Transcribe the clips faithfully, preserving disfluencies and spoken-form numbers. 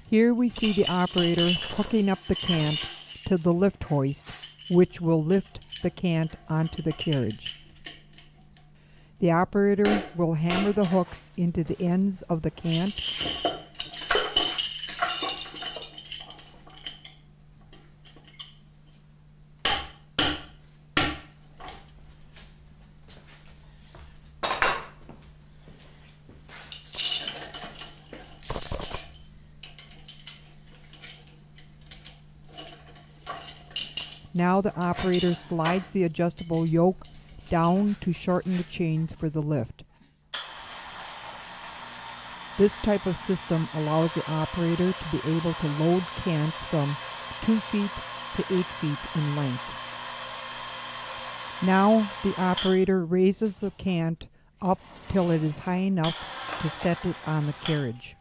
Here we see the operator hooking up the cant to the lift hoist, which will lift the cant onto the carriage. The operator will hammer the hooks into the ends of the cant. Now the operator slides the adjustable yoke down to shorten the chains for the lift. This type of system allows the operator to be able to load cants from two feet to eight feet in length. Now the operator raises the cant up till it is high enough to set it on the carriage.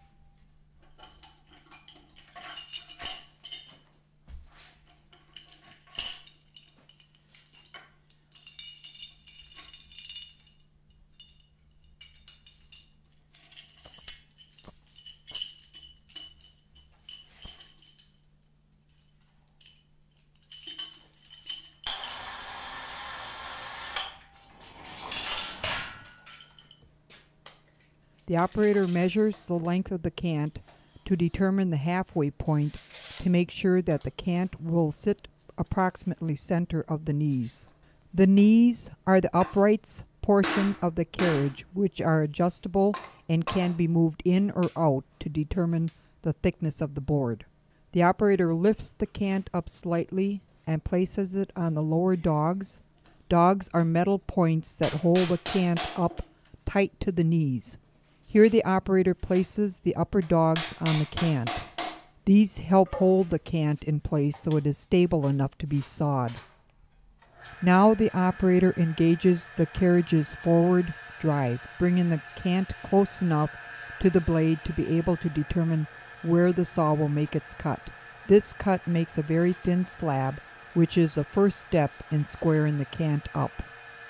The operator measures the length of the cant to determine the halfway point to make sure that the cant will sit approximately center of the knees. The knees are the uprights portion of the carriage, which are adjustable and can be moved in or out to determine the thickness of the board. The operator lifts the cant up slightly and places it on the lower dogs. Dogs are metal points that hold the cant up tight to the knees. Here the operator places the upper dogs on the cant. These help hold the cant in place so it is stable enough to be sawed. Now the operator engages the carriage's forward drive, bringing the cant close enough to the blade to be able to determine where the saw will make its cut. This cut makes a very thin slab, which is a first step in squaring the cant up.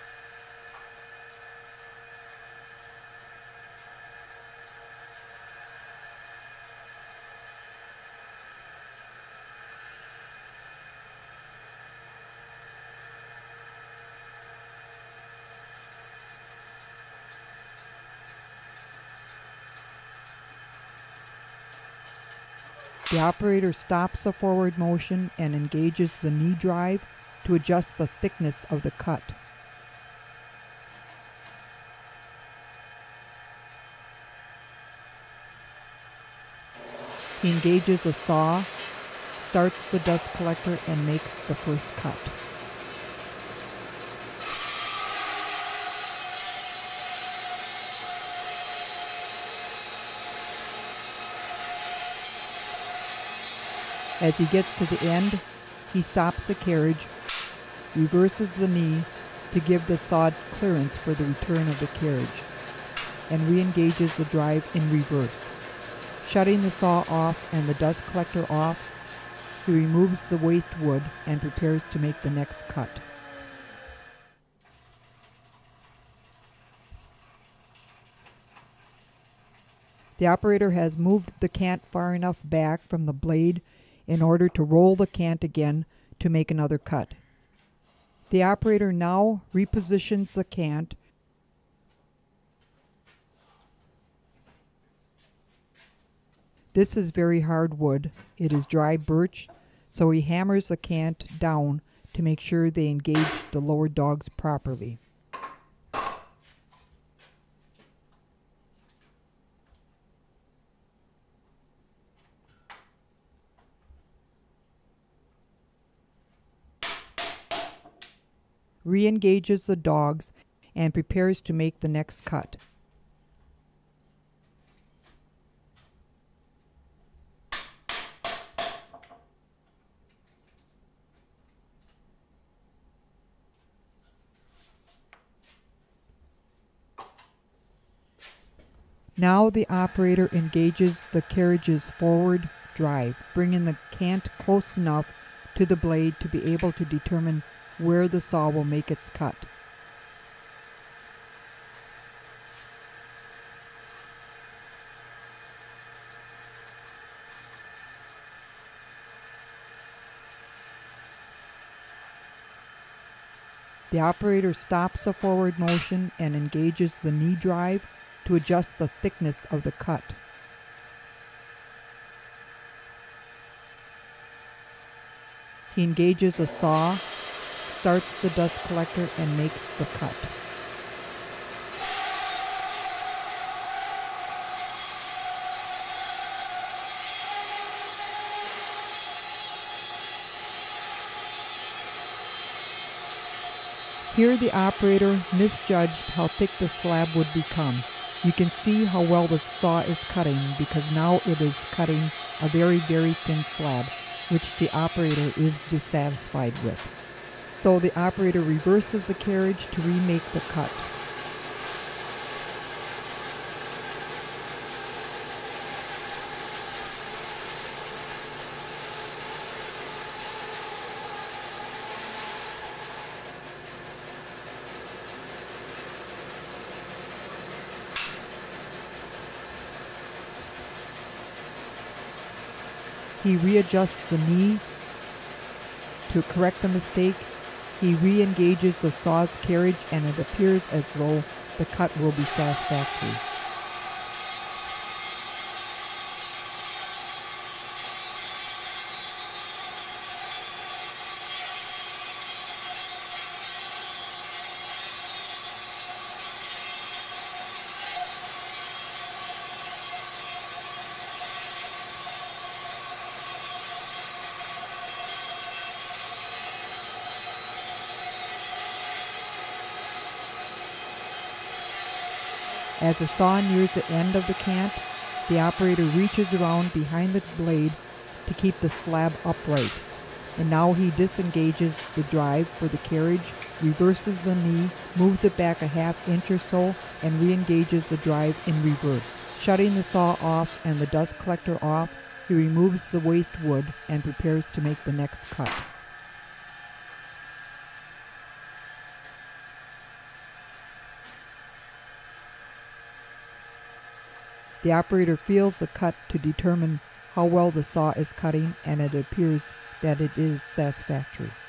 The operator stops the forward motion and engages the knee drive to adjust the thickness of the cut. He engages a saw, starts the dust collector, and makes the first cut. As he gets to the end, he stops the carriage, reverses the knee to give the sawed clearance for the return of the carriage, and re-engages the drive in reverse. Shutting the saw off and the dust collector off, he removes the waste wood and prepares to make the next cut. The operator has moved the cant far enough back from the blade in order to roll the cant again to make another cut. The operator now repositions the cant This is very hard wood. It is dry birch, so he hammers the cant down to make sure they engage the lower dogs properly. Re-engages the dogs and prepares to make the next cut. Now the operator engages the carriage's forward drive, bringing the cant close enough to the blade to be able to determine where the saw will make its cut. The operator stops the forward motion and engages the knee drive to adjust the thickness of the cut. He engages a saw, starts the dust collector, and makes the cut. Here the operator misjudged how thick the slab would become. You can see how well the saw is cutting because now it is cutting a very, very thin slab, which the operator is dissatisfied with. So the operator reverses the carriage to remake the cut. He readjusts the knee to correct the mistake. He re-engages the saw's carriage, and it appears as though the cut will be satisfactory. As the saw nears the end of the cant, the operator reaches around behind the blade to keep the slab upright. And now he disengages the drive for the carriage, reverses the knee, moves it back a half inch or so, and re-engages the drive in reverse. Shutting the saw off and the dust collector off, he removes the waste wood and prepares to make the next cut. The operator feels the cut to determine how well the saw is cutting, and it appears that it is satisfactory.